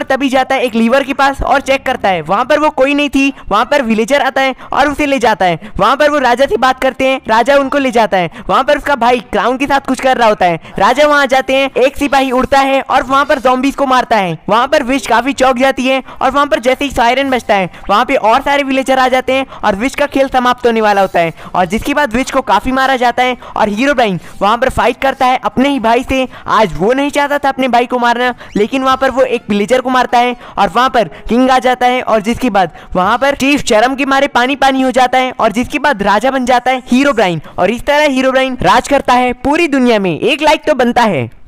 तभी जाता है एक लीवर के पास और चेक करता है। वहां पर वो कोई नहीं थी। वहां पर विलेजर आता है और उसे ले जाता है। वहां पर वो राजा से बात करते हैं, राजा उनको ले जाता है। वहां पर उसका भाई क्राउन के साथ कुछ कर रहा होता है। राजा वहां जाते हैं, एक सिपाही उड़ता है और वहां पर ज़ॉम्बीज़ को मारता है। वहां पर विश काफी चौंक जाती है और वहां पर जैसे ही सायरन बजता है वहां पे और सारे विलेजर आ जाते हैं और विश का खेल समाप्त होने वाला होता है। और जिसके बाद विश को काफी मारा जाता है और हीरोब्राइन वहां पर फाइट करता है अपने ही भाई से। आज वो नहीं चाहता था अपने भाई को मारना, लेकिन वहां पर वो एक विलेजर को मारता है और वहां पर किंग आ जाता है। और जिसके बाद वहां पर चीफ शर्म के मारे पानी पानी हो जाता है और जिसके बाद राजा बन जाता है हीरोब्राइन। और इस तरह हीरोब्राइन राज करता है पूरी दुनिया में। एक लाइक तो बनता है।